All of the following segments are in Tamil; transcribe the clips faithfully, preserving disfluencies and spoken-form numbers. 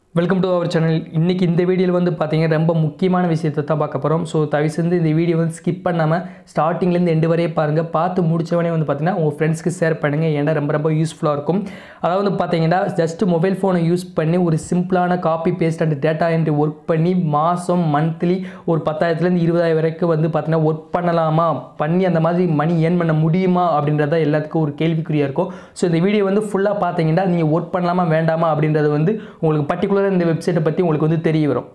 Welcome to our channel. இன்றைக்கி இந்த வீடியோவில் வந்து பார்த்தீங்கன்னா ரொம்ப முக்கியமான விஷயத்தை தான் பார்க்க போகிறோம். ஸோ தயவு செஞ்சு இந்த வீடியோ வந்து ஸ்கிப் பண்ணாமல் ஸ்டார்டிங்லேருந்து எண்டு வரையே பாருங்கள். பார்த்து முடித்தவனே வந்து பார்த்தீங்கன்னா உங்கள் ஃப்ரெண்ட்ஸ்க்கு ஷேர் பண்ணுங்கள். ஏன்னா ரொம்ப ரொம்ப யூஸ்ஃபுல்லாக இருக்கும். அதாவது வந்து பார்த்தீங்கன்னா ஜஸ்ட் மொபைல் ஃபோனை யூஸ் பண்ணி ஒரு சிம்பிளான copy paste and data entry work பண்ணி மாதம் மந்த்லி ஒரு பத்தாயிரத்துலேருந்து இருபதாயிரம் வரைக்கும் வந்து பார்த்தீங்கன்னா ஒர்க் பண்ணலாமா, பண்ணி அந்த மாதிரி மணி ஏர்ன் பண்ண முடியுமா அப்படின்றத எல்லாத்துக்கும் ஒரு கேள்விக்குறியாக இருக்கும். ஸோ இந்த வீடியோ வந்து ஃபுல்லாக பார்த்தீங்கன்னா நீங்கள் ஒர்க் பண்ணலாமா வேண்டாமா அப்படின்றது வந்து உங்களுக்கு பர்டிகுலர் இந்த வெப்சைட்டை பற்றி உங்களுக்கு வந்து தெரிய வரும்.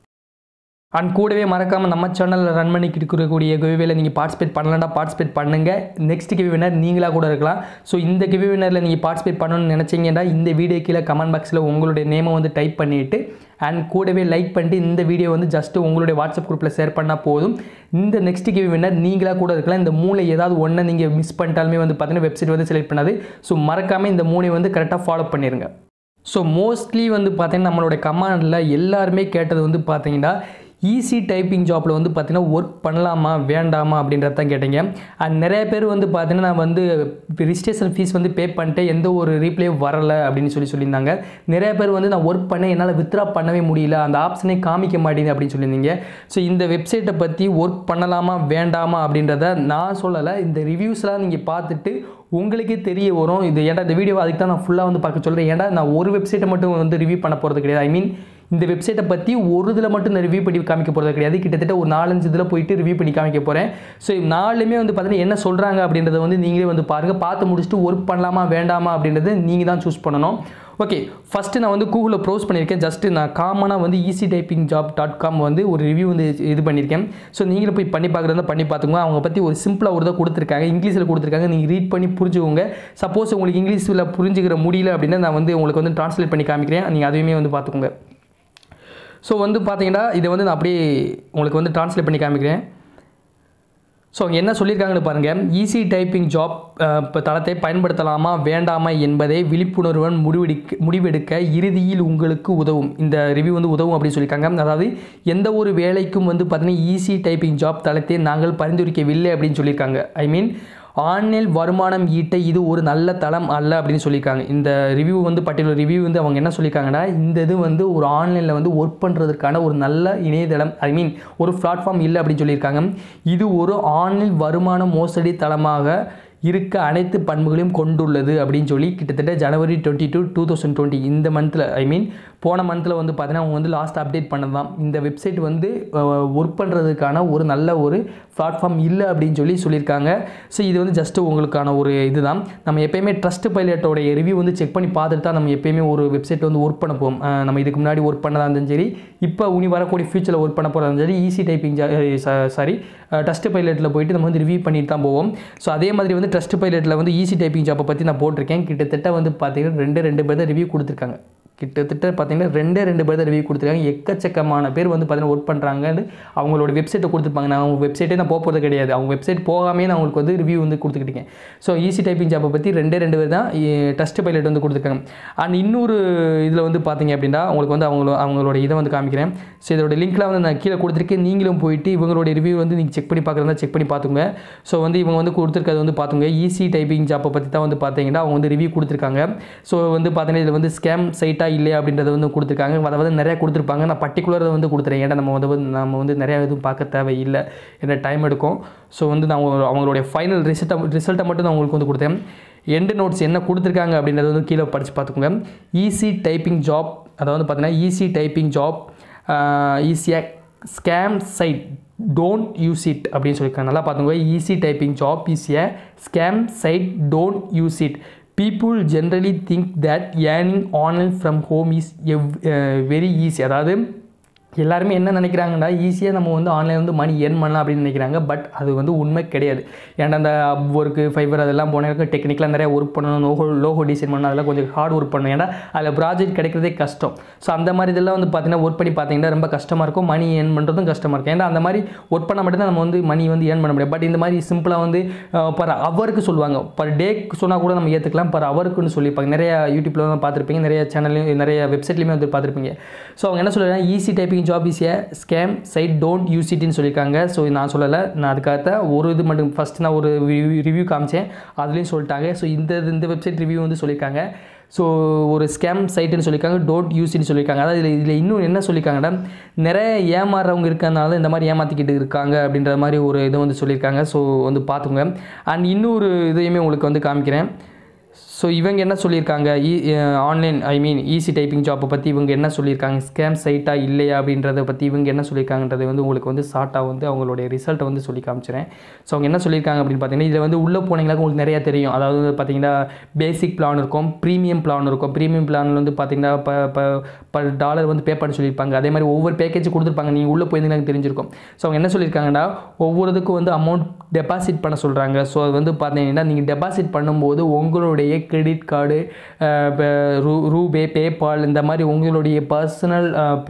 அண்ட் கூடவே மறக்காமல் நம்ம சேனலில் ரன் பண்ணிக்கிட்டு இருக்கக்கூடிய கிவ்வேல நீங்கள் பார்ட்டிசிபேட் பண்ணலாம்டா பார்ட்டிசிபேட் பண்ணுங்கள். நெக்ஸ்ட் கிவ்வே வினர் நீங்களாக கூட இருக்கலாம். ஸோ இந்த கிவ்வே வினரில் நீங்கள் பார்ட்டிசிபேட் பண்ணணும்னு நினச்சிங்கன்னா இந்த வீடியோ கீழே கமெண்ட் பாக்ஸில் உங்களுடைய நேமை வந்து டைப் பண்ணிவிட்டு அண்ட் கூடவே லைக் பண்ணிட்டு இந்த வீடியோ வந்து ஜஸ்ட்டு உங்களுடைய வாட்ஸ்அப் குரூப்பில் ஷேர் பண்ணால் போதும். இந்த நெக்ஸ்ட் கிவ்வே வினர் நீங்களாக கூட இருக்கலாம். இந்த மூளை ஏதாவது ஒன்று நீங்கள் மிஸ் பண்ணிட்டாலுமே வந்து பார்த்தீங்கன்னா வெப்சைட் வந்து செலக்ட் பண்ணாது. ஸோ மறக்காமல் இந்த மூளை வந்து கரெக்டாக ஃபாலோ பண்ணிடுங்க. ஸோ மோஸ்ட்லி வந்து பார்த்தீங்கன்னா நம்மளோட கமாண்டில் எல்லாருமே கேட்டது வந்து பார்த்தீங்கன்னா ஈஸி டைப்பிங் ஜாப்பில் வந்து பார்த்தீங்கன்னா ஒர்க் பண்ணலாமா வேண்டாமா அப்படின்றத தான் கேட்டீங்க. அண்ட் நிறைய பேர் வந்து பார்த்தீங்கன்னா நான் வந்து ரிஜிஸ்ட்ரேஷன் ஃபீஸ் வந்து பே பண்ணிட்டு எந்த ஒரு ரீப்ளே வரலை அப்படின்னு சொல்லி சொல்லியிருந்தாங்க. நிறைய பேர் வந்து நான் ஒர்க் பண்ண என்னால் வித்ரா பண்ணவே முடியல, அந்த ஆப்ஷனே காமிக்க மாட்டேங்குது அப்படின்னு சொல்லியிருந்தீங்க. ஸோ இந்த வெப்சைட்டை பற்றி ஒர்க் பண்ணலாமா வேண்டாமா அப்படின்றத நான் சொல்லலை. இந்த ரிவ்யூஸ்லாம் நீங்கள் பார்த்துட்டு உங்களுக்கே தெரிய வரும். இது ஏன்டா இந்த வீடியோ அதுக்கு தான் நான் ஃபுல்லாக வந்து பார்க்க சொல்கிறேன். ஏன்டா நான் ஒரு வெப்சைட்டை மட்டும் வந்து ரிவ்யூ பண்ண போகிறது கிடையாது. ஐ மீன் இந்த வெப்சைட்டை பற்றி ஒரு இதில் மட்டும் நான் ரிவ்யூ பண்ணி காமிக்க போகிறது கிடையாது. கிட்டத்தட்ட ஒரு நாலஞ்சு இதில் போயிட்டு ரிவ்யூ பண்ணி காமிக்க போகிறேன். ஸோ நாலுமே வந்து பார்த்தீங்கன்னா என்ன சொல்கிறாங்க அப்படின்றத வந்து நீங்களே வந்து பாருங்கள். பார்த்து முடிச்சுட்டு ஒர்க் பண்ணலாமா வேண்டாமா அப்படின்றது நீங்கள் தான் சூஸ் பண்ணணும். ஓகே, ஃபஸ்ட்டு நான் வந்து கூகுளில் ப்ரௌஸ் பண்ணியிருக்கேன். ஜஸ்ட்டு நான் காமனாக வந்து easy typing job dot com வந்து ஒரு ரிவ்யூ வந்து இது பண்ணியிருக்கேன். ஸோ நீங்களும் போய் பண்ணி பார்க்குறதா பண்ணி பார்த்துக்கோங்க. அவங்க பற்றி ஒரு சிம்பிளாக ஒரு தான் கொடுத்துருக்காங்க, இங்கிலீஷில் கொடுத்துருக்காங்க. நீங்கள் ரீட் பண்ணி புரிஞ்சுக்கோங்க. சப்போஸ் உங்களுக்கு இங்கிலீஷில் புரிஞ்சுக்கிற முடியல அப்படின்னா நான் வந்து உங்களுக்கு வந்து ட்ரான்ஸ்லேட் பண்ணி காமிக்கிறேன். நீங்கள் அதையுமே வந்து பார்த்துக்கோங்க. ஸோ வந்து பார்த்தீங்கன்னா இதை வந்து நான் அப்படியே உங்களுக்கு வந்து ட்ரான்ஸ்லேட் பண்ணி காமிக்கிறேன். ஸோ அவங்க என்ன சொல்லியிருக்காங்கன்னு பாருங்கள். ஈஸி டைப்பிங் ஜாப் இப்போ தளத்தை பயன்படுத்தலாமா வேண்டாமா என்பதை விழிப்புணர்வுடன் முடிவெடுக்க முடிவெடுக்க இறுதியில் உங்களுக்கு உதவும். இந்த ரிவ்யூ வந்து உதவும் அப்படின்னு சொல்லியிருக்காங்க. அதாவது எந்த ஒரு வேலைக்கும் வந்து பார்த்தீங்கன்னா ஈஸி டைப்பிங் ஜாப் தளத்தை நாங்கள் பரிந்துரைக்கவில்லை அப்படின்னு சொல்லியிருக்காங்க. ஐ மீன் ஆன்லைன் வருமானம் ஈட்ட இது ஒரு நல்ல தளம் அல்ல அப்படின்னு சொல்லியிருக்காங்க. இந்த ரிவ்யூ வந்து பர்டிகுலர் ரிவ்யூ வந்து அவங்க என்ன சொல்லியிருக்காங்கன்னா இந்த இது வந்து ஒரு ஆன்லைனில் வந்து ஒர்க் பண்ணுறதுக்கான ஒரு நல்ல இணையதளம், ஐ மீன் ஒரு பிளாட்ஃபார்ம் இல்லை அப்படின்னு சொல்லியிருக்காங்க. இது ஒரு ஆன்லைன் வருமான மோசடி தளமாக இருக்க அனைத்து பண்புகளையும் கொண்டுள்ளது அப்படின்னு சொல்லி கிட்டத்தட்ட ஜனவரி twenty two two thousand twenty இந்த மந்தில், ஐ மீன் போன மந்தில் வந்து பார்த்தீங்கன்னா அவங்க வந்து லாஸ்ட் அப்டேட் பண்ணதான் இந்த வெப்சைட் வந்து ஒர்க் பண்ணுறதுக்கான ஒரு நல்ல ஒரு பிளாட்ஃபார்ம் இல்லை அப்படின்னு சொல்லி சொல்லியிருக்காங்க. ஸோ இது வந்து ஜஸ்ட்டு உங்களுக்கான ஒரு இதுதான். நம்ம எப்போயுமே ட்ரஸ்ட் பைலட்டோடைய ரிவ்யூ வந்து செக் பண்ணி பார்த்துட்டு தான் நம்ம எப்போயுமே ஒரு வெப்சைட் வந்து ஒர்க் பண்ண போவோம். நம்ம இதுக்கு முன்னாடி ஒர்க் பண்ணதாக இருந்தாலும் சரி, இப்போ உனி வரக்கூடிய ஃபியூச்சரில் ஒர்க் பண்ண போகிறதா இருந்தாலும் சரி, ஈஸி டைப்பிங் சாரி ட்ரஸ்ட் பைலட்டில் போயிட்டு நம்ம வந்து ரிவ்யூ பண்ணிட்டு தான் போவோம். ஸோ அதே மாதிரி வந்து ட்ரஸ்ட் பைலட்டில் வந்து ஈஸி டைப்பிங் ஜாப்பை பற்றி நான் போட்டிருக்கேன். கிட்டத்தட்ட வந்து பார்த்தீங்கன்னா ரெண்டு ரெண்டு பேர் தான் ரிவ்யூ கொடுத்துருக்காங்க. கிட்டத்தட்ட பார்த்தீங்கன்னா ரெண்டே ரெண்டு பேர் தான் ரிவ்யூ கொடுத்துருக்காங்க. எக்கச்சக்கமான பேர் வந்து பார்த்தீங்கன்னா ஒர்க் பண்ணுறாங்கன்னு அவங்களோட வெப்சைட்டை கொடுத்துருப்பாங்க. நான் அவங்க வெப்சைட்டே நான் போக போகிறது கிடையாது. அவங்க வெப்சைட் போகாமே நான் அவங்களுக்கு வந்து ரிவ்யூ வந்து கொடுத்துக்கிட்டேன். ஸோ ஈஸி டைப்பிங் ஜாப்பை பற்றி ரெண்டே ரெண்டு பேர் தான் டெஸ்ட் பைலட் வந்து கொடுத்துருக்காங்க. அண்ட் இன்னொரு இதில் வந்து பார்த்தீங்க அப்படின்னா உங்களுக்கு வந்து அவங்களோட அவங்களோட இதை வந்து காமிக்கிறேன். ஸோ இதோட லிங்க்லாம் வந்து நான் கீழே கொடுத்துருக்கேன். நீங்களும் போயிட்டு இவங்களுடைய ரிவ்யூ வந்து நீங்கள் செக் பண்ணி பார்க்குறதா செக் பண்ணி பார்த்துங்க. ஸோ வந்து இவங்க வந்து கொடுத்துருக்கிறது வந்து பார்த்துங்க ஈஸி டைப்பிங் ஜாப்பை பற்றி தான் வந்து பார்த்தீங்கன்னா அவங்க வந்து ரிவ்யூ கொடுத்துருக்காங்க. ஸோ வந்து பார்த்தீங்கன்னா இதில் வந்து ஸ்கேம் சைட்டாக இல்லையா அப்படின்றத வந்து கொடுத்துருக்காங்க. அதாவது நிறையா கொடுத்துருப்பாங்க. நான் பர்டிகுலராக வந்து கொடுத்துறேன். ஏன்னா நம்ம வந்து நம்ம வந்து நிறையா எதுவும் பார்க்க தேவையில்லை, என்ன டைம் எடுக்கும். ஸோ வந்து நான் அவங்களுடைய ஃபைனல் ரிசல்ட்டை ரிசல்ட்டை மட்டும் நான் உங்களுக்கு வந்து கொடுத்தேன். எண்டு நோட்ஸ் என்ன கொடுத்துருக்காங்க அப்படின்றத வந்து கீழே படித்து பார்த்துக்கோங்க. ஈஸி டைப்பிங் ஜாப், அதாவது பார்த்தீங்கன்னா ஈஸி டைப்பிங் ஜாப் ஈஸியாக scam site don't use it அப்படின்னு சொல்லியிருக்காங்க. நல்லா பார்த்துக்கோங்க. ஈஸி டைப்பிங் ஜாப் ஈஸியாக scam site don't use it. People generally think that earning online from home is a, uh, very easy. அதாவது எல்லாருமே என்ன நினைக்கிறாங்கன்னா ஈஸியாக நம்ம வந்து ஆன்லைன் வந்து மணி ஏர்ன் பண்ணலாம் அப்படின்னு நினைக்கிறாங்க. பட் அது வந்து உண்மை கிடையாது. ஏன்னா அந்த ஒர்க்கு ஃபைபர் அதெல்லாம் போனதுக்கு டெக்னிக்கலாக நிறையா ஒர்க் பண்ணணும், லோகோ லோகோ டிசைன் பண்ணணும், அதெல்லாம் கொஞ்சம் ஹார்ட் ஒர்க் பண்ணணும். ஏன்னா அதில் ப்ராஜெக்ட் கிடைக்கிறதே கஷ்டம். ஸோ அந்த மாதிரி இதெல்லாம் வந்து பார்த்தீங்கன்னா ஒர்க் பண்ணி பார்த்தீங்கன்னா ரொம்ப கஷ்டமாக இருக்கும். மணி ஏர்ன் பண்ணுறதும் கஷ்டமாக இருக்கும். ஏன்னா அந்த மாதிரி ஒர்க் பண்ண மட்டும்தான் நம்ம வந்து மணி வந்து ஏர்ன் பண்ண முடியும். பட் இந்த மாதிரி சிம்பிளாக வந்து பர் அவருக்கு சொல்லுவாங்க, பர் டேக்கு சொன்னால் கூட நம்ம ஏற்றுக்கலாம், பர் அவருக்குன்னு சொல்லியிருப்பாங்க. நிறைய யூடியூப்பில் பார்த்துருப்பீங்க, நிறைய சேனல்லையும் நிறைய வெப்சைட்லையுமே வந்து பார்த்துருப்பீங்க. ஸோ அவங்க என்ன சொல்லுறாங்க, easy typing typing job is a scam site, don't use இட்னு சொல்லியிருக்காங்க. ஸோ நான் சொல்லலை, நான் அதுக்காக ஒரு இது மட்டும் ஃபஸ்ட் நான் ஒரு ரிவ்யூ காமிச்சேன், அதுலேயும் சொல்லிட்டாங்க. ஸோ இந்த இந்த வெப்சைட் ரிவ்யூ வந்து சொல்லியிருக்காங்க. ஸோ ஒரு ஸ்கேம் சைட்டுன்னு சொல்லியிருக்காங்க, டோன்ட் யூஸ்ன்னு சொல்லியிருக்காங்க. அதாவது இதில் இதில் இன்னும் என்ன சொல்லியிருக்காங்கன்னா, நிறைய ஏமாறுறவங்க இருக்கிறதுனால இந்த மாதிரி ஏமாற்றிக்கிட்டு இருக்காங்க அப்படின்ற மாதிரி ஒரு இதை வந்து சொல்லியிருக்காங்க. ஸோ வந்து பார்த்துங்க. அண்ட் இன்னொரு இதையுமே உங்களுக்கு வந்து காமிக்கிறேன். ஸோ இவங்க என்ன சொல்லியிருக்காங்க, online I mean easy typing ஜாப்பை பற்றி இவங்க என்ன சொல்லியிருக்காங்க, ஸ்கேம் சைட்டா இல்லையா அப்படின்றத பற்றி இவங்க என்ன சொல்லியிருக்காங்கன்றதை வந்து உங்களுக்கு வந்து ஷார்ட்டாக வந்து அவங்களுடைய ரிசல்ட்டை வந்து சொல்லி காமிச்சிறேன். ஸோ அவங்க என்ன சொல்லியிருக்காங்க அப்படின்னு பார்த்தீங்கன்னா, இதில் வந்து உள்ளே போனீங்களா உங்களுக்கு நிறையா தெரியும். அதாவது பார்த்தீங்கன்னா பேசிக் பிளான் இருக்கும், ப்ரீமியம் பிளான் இருக்கும். ப்ரீமியம் பிளானில் வந்து பார்த்தீங்கன்னா ப பர் டாலர் வந்து பே பண்ண சொல்லியிருப்பாங்க. அதே மாதிரி ஒவ்வொரு பேக்கேஜ் கொடுத்துருப்பாங்க, நீங்கள் உள்ளே போயிருந்தீங்கன்னா தெரிஞ்சிருக்கும். ஸோ அவங்க என்ன சொல்லியிருக்காங்கன்னா, ஒவ்வொருத்துக்கும் வந்து அமௌண்ட் டெபாசிட் பண்ண சொல்கிறாங்க. ஸோ அது வந்து பார்த்தீங்கன்னா நீங்கள் டெபாசிட் பண்ணும்போது உங்களுடைய கிரெடிட் கார்டு, ரூ ரூபே, பேபால் இந்த மாதிரி உங்களுடைய personal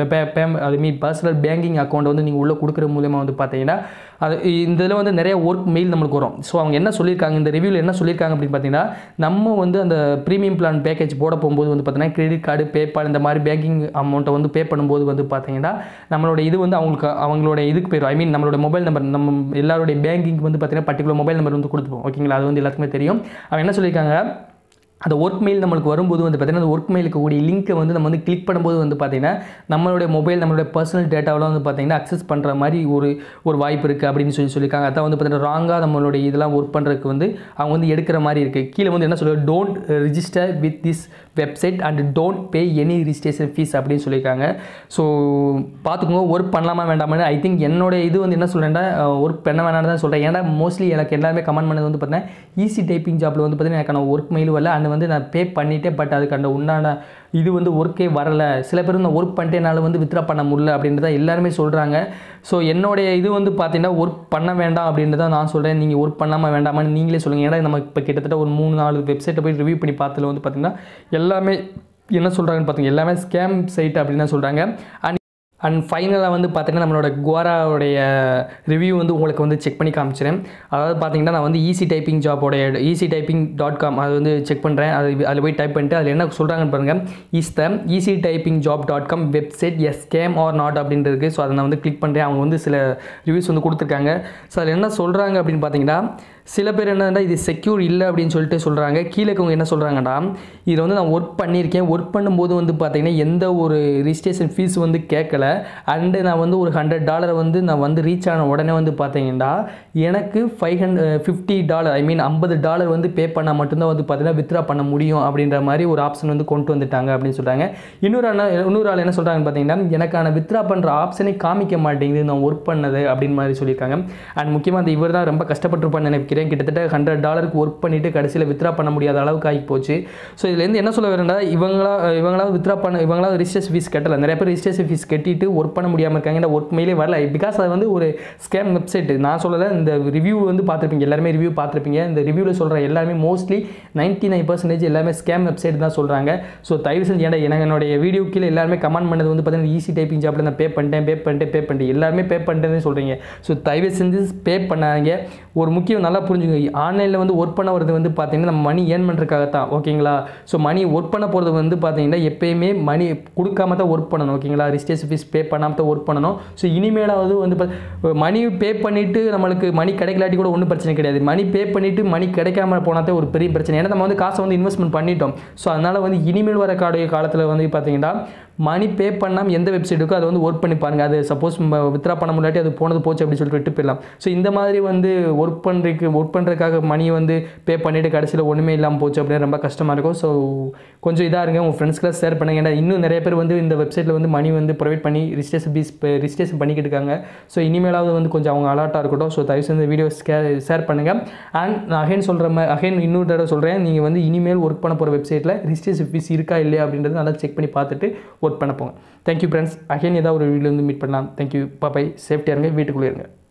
I mean personal banking account வந்து நீங்கள் உள்ளே கொடுக்குற மூலமாக வந்து பார்த்தீங்கன்னா அது இந்த இதில் வந்து நிறைய ஒர்க் மெயில் நம்மளுக்கு வரும். ஸோ அவங்க என்ன சொல்லியிருக்காங்க, இந்த ரிவ்யூவில் என்ன சொல்லியிருக்காங்க அப்படின்னு பார்த்தீங்கன்னா, நம்ம வந்து அந்த ப்ரீமியம் பிளான் பேக்கேஜ் போட போகும்போது வந்து பார்த்தீங்கன்னா கிரெடிட் கார்டு, பேபால் இந்த மாதிரி பேங்கிங் அமௌண்ட்டை வந்து பே பண்ணும்போது வந்து பார்த்தீங்கன்னா நம்மளோட இது வந்து அவங்களுக்கு அவங்களோட இதுக்கு போயிடும். ஐ மீன் நம்மளோட மொபைல் நம்பர், நம்ம எல்லாருடைய பேங்கிங் வந்து பார்த்தீங்கன்னா பர்டிகுலர் மொபைல் நம்பர் வந்து கொடுத்துப்போம். ஓகேங்களா, அது வந்து எல்லாத்துக்குமே தெரியும். அவங்க என்ன சொல்லியிருக்காங்க, அந்த ஒர்க் மெயில் நம்மளுக்கு வரும்போது வந்து பார்த்தீங்கன்னா அந்த ஒர்க் மெயிலுக்கு கூடிய லிங்க்கை வந்து நம்ம வந்து கிளிக் பண்ணும்போது வந்து பார்த்தீங்கன்னா நம்மளுடைய மொபைல், நம்மளுடைய பர்சனல் டேட்டாவெலாம் வந்து பார்த்தீங்கன்னா அக்சஸ் பண்ணுற மாதிரி ஒரு ஒரு வாய்ப்பு இருக்குது அப்படின்னு சொல்லி சொல்லியிருக்காங்க. அதான் வந்து பார்த்தீங்கன்னா ராங்காக நம்மளுடைய இதெல்லாம் ஒர்க் பண்ணுறதுக்கு வந்து அவங்க வந்து எடுக்கிற மாதிரி இருக்குது. கீழே வந்து என்ன சொல்லுவாங்க, don't register with this website and don't pay any registration fees அப்படின்னு சொல்லியிருக்காங்க. ஸோ பார்த்துக்கோங்க, ஒர்க் பண்ணலாமா வேண்டாமா. ஐ திங்க் என்னோட இது வந்து என்ன சொல்கிறேன்னா, ஒர்க் பண்ண வேணாம்னு தான் சொல்கிறேன். ஏன்னா மோஸ்ட்லி எனக்கு எல்லாருமே கமெண்ட் பண்ணது வந்து பார்த்தீங்கன்னா ஈஸி டைப்பிங் ஜாப்பில் வந்து பார்த்தீங்கன்னா எனக்கான ஒர்க் மெயில் வரல, அண்ட் வந்து நான் பே பண்ணிட்டேன், பட் அதுக்கான உண்டான இது வந்து ஒர்க்கே வரலை. சில பேர் நான் ஒர்க் பண்ணிட்டேனால வந்து வித்ரா பண்ண முடியல அப்படின்றத எல்லாருமே சொல்கிறாங்க. ஸோ என்னுடைய இது வந்து பார்த்தீங்கன்னா ஒர்க் பண்ண வேண்டாம் அப்படின்றத நான் சொல்கிறேன். நீங்கள் ஒர்க் பண்ணாமல் வேண்டாமான்னு நீங்களே சொல்லுங்கள். ஏன்னா நம்ம இப்போ கிட்டத்தட்ட ஒரு மூணு நாலு வெப்சைட்டை போய் ரிவ்யூ பண்ணி பார்த்ததில் வந்து பார்த்தீங்கன்னா எல்லாமே என்ன சொல்கிறாங்கன்னு பார்த்தீங்க, எல்லாமே ஸ்கேம் சைட் அப்படின்னு தான் சொல்கிறாங்க. அண்ட் அண்ட் ஃபைனலாக வந்து பார்த்தீங்கன்னா நம்மளோட குவாராவுடைய ரிவ்யூ வந்து உங்களுக்கு வந்து செக் பண்ணி காமிச்சிறேன். அதாவது பார்த்தீங்கன்னா நான் வந்து ஈஸி டைப்பிங் ஜாப்போடைய ஈஸி டைப்பிங் டாட் காம் அது வந்து செக் பண்ணுறேன். அது அதில் போய் டைப் பண்ணிட்டு அதில் என்ன சொல்கிறாங்கன்னு பாருங்கள், is the easy typing job dot com website is scam or not அப்படின்ட்டு இருக்குது. ஸோ அதை நான் வந்து கிளிக் பண்ணுறேன். அவங்க வந்து சில ரிவ்யூஸ் வந்து கொடுத்துருக்காங்க. ஸோ அதில் என்ன சொல்கிறாங்க அப்படின்னு பார்த்தீங்கன்னா, சில பேர் என்னன்னா இது செக்யூர் இல்லை அப்படின்னு சொல்லிட்டு சொல்கிறாங்க. கீழே அவங்க என்ன சொல்கிறாங்கன்னா, இதில் வந்து நான் ஒர்க் பண்ணியிருக்கேன், ஒர்க் பண்ணும்போது வந்து பார்த்தீங்கன்னா எந்த ஒரு ரிஜிஸ்ட்ரேஷன் ஃபீஸ் வந்து கேட்கல, அண்டு நான் வந்து ஒரு ஹண்ட்ரட் டாலரை வந்து நான் வந்து ரீச் ஆன உடனே வந்து பார்த்தீங்கன்னா எனக்கு five hundred fifty dollar I mean ஐம்பது டாலர் வந்து பே பண்ணால் மட்டும்தான் வந்து பார்த்தீங்கன்னா வித்ரா பண்ண முடியும் அப்படின்ற மாதிரி ஒரு ஆப்ஷன் வந்து கொண்டு வந்துட்டாங்க அப்படின்னு சொல்கிறாங்க. இன்னொரு அண்ணா இன்னொரு ஆள் என்ன சொல்கிறாங்கன்னு பார்த்தீங்கன்னா, எனக்கான வித்ரா பண்ணுற ஆப்ஷனை காமிக்க மாட்டேங்குது நான் ஒர்க் பண்ணது அப்படின்னு மாதிரி சொல்லியிருக்காங்க. அண்ட் முக்கியமாக அந்த இவர் தான் ரொம்ப கஷ்டப்பட்டுருப்பான்னு நினைக்கிறேன். கிட்டத்தட்ட ஹண்ட்ரட் டாலருக்கு ஒர்க் பண்ணிட்டு கடைசியில் வித்ரா பண்ண முடியாத அளவுக்கு ஆகி போச்சு. ஸோ இதுலேருந்து என்ன சொல்ல வரேன்னா, இவங்களா இவங்களாவது வித்ரா பண்ண இவங்களாவது ரிஜிஸ்ட்ரேஷன் ஃபீஸ் கட்டலை. நிறைய பேர் ரிஜிஸ்ட்ரேஷன் ஃபீஸ் கட்டிட்டு ஒர்க் பண்ண முடியாமல் இருக்காங்க. இந்த ஒர்க் மெயிலே வரல, பிகாஸ் அது வந்து ஒரு ஸ்கேம் வெப்சைட். நான் சொல்லலை, இந்த ரிவ்யூ வந்து பார்த்துருப்பீங்க, எல்லாருமே ரிவ்யூ பார்த்துருப்பீங்க. இந்த ரிவ்யூவில் சொல்கிற எல்லாருமே மோஸ்ட்லி நைன்ட்டி நைன் பர்சன்டேஜ் எல்லாமே ஸ்கேம் வெப்சைட் தான் சொல்கிறாங்க. ஸோ தயவு செஞ்சு ஏன்னா எனக்கு என்னுடைய வீடியோ கீழே எல்லாருமே கமெண்ட் பண்ணது வந்து பார்த்தீங்கன்னா ஈஸி டைப்பிங் ஜாப்பில் நான் பே பண்ணிட்டேன் பே பண்ணிட்டேன் பே பண்ணிட்டேன் எல்லாருமே பே பண்ணிட்டேன்னு சொல்கிறீங்க. ஸோ தயவு செஞ்சு பே பண்ணாங்க. ஒரு முக்கியம் நல்லா புரிஞ்சுங்க, ஆன்லைனில் வந்து ஒர்க் பண்ண வரது வந்து பார்த்தீங்கன்னா நம்ம மணி ஏர்ன் பண்ணுறதுக்காக தான். ஓகேங்களா, ஸோ மணி ஒர்க் பண்ண போகிறது வந்து பார்த்தீங்கன்னா எப்பயுமே மணி கொடுக்காம தான் ஒர்க் பண்ணணும். ஓகேங்களா, ரிஜிஸ்ட்ரேஷன் ஃபீஸ் பே பண்ணாமல் தான் ஒர்க் பண்ணணும். ஸோ இனிமேலாவது வந்து மணி பே பண்ணிவிட்டு நம்மளுக்கு மணி கிடைக்கலாட்டி கூட ஒன்றும் பிரச்சனை கிடையாது. மணி பே பண்ணிவிட்டு மணி கிடைக்காம போனால் தான் ஒரு பெரிய பிரச்சனை. ஏன்னா நம்ம வந்து காசை வந்து இன்வெஸ்ட்மெண்ட் பண்ணிட்டோம். ஸோ அதனால் வந்து இனிமேல் வர காடைய காலத்தில் வந்து பார்த்தீங்கன்னா மணி பே பண்ணாமல் எந்த வெப்சைட் இருக்கோ அதை வந்து ஒர்க் பண்ணி பாருங்கள். அது சப்போஸ் வித்ரா பண்ண முடியாட்டி அது போனது போச்சு அப்படின்னு சொல்லிட்டு விட்டு போயிடலாம். ஸோ இந்த மாதிரி வந்து ஒர்க் பண்ணுறதுக்கு ஒர்க் பண்ணுறதுக்காக மணி வந்து பே பண்ணிவிட்டு கடைசியில் ஒன்றுமே இல்லாமல் போச்சு அப்படின்னு ரொம்ப கஷ்டமாக இருக்கும். ஸோ கொஞ்சம் இதாக இருங்க, உங்கள் ஃப்ரெண்ட்ஸ்க்கெலாம் ஷேர் பண்ணுங்கள். ஏன்னா இன்னும் நிறைய பேர் வந்து இந்த வெப்சைட்டில் வந்து மணி வந்து ப்ரொவைட் பண்ணி ரிஜிஸ்ட்ரேஷன் ஃபீஸ் ரிஜிஸ்ட்ரேஷன் பண்ணிக்கிட்டு இருக்காங்க. ஸோ இனிமேலாவது வந்து கொஞ்சம் அவங்க அலர்ட்டாக இருக்கட்டும். ஸோ தயவு செஞ்சு இந்த வீடியோ ஷேர் பண்ணுங்கள். அண்ட் நான் அகைன் சொல்கிற மாதிரி அகைன் இன்னொரு தடவை சொல்கிறேன், நீங்கள் வந்து இனிமேல் ஒர்க் பண்ண போகிற வெப்சைட்டில் ரிஜிஸ்ட்ரேஷன் ஃபீஸ் இருக்கா இல்லையா அப்படின்றது நல்லா செக் பண்ணி பார்த்துட்டு ஒர்க் பண்ண போங்க. Thank you friends. அகைன் ஏதாவது ஒரு வீடியோ வந்து மீட் பண்ணலாம். Thank you, bye. சேஃப்டியாக இருங்க, வீட்டுக்குள்ளே இருங்க.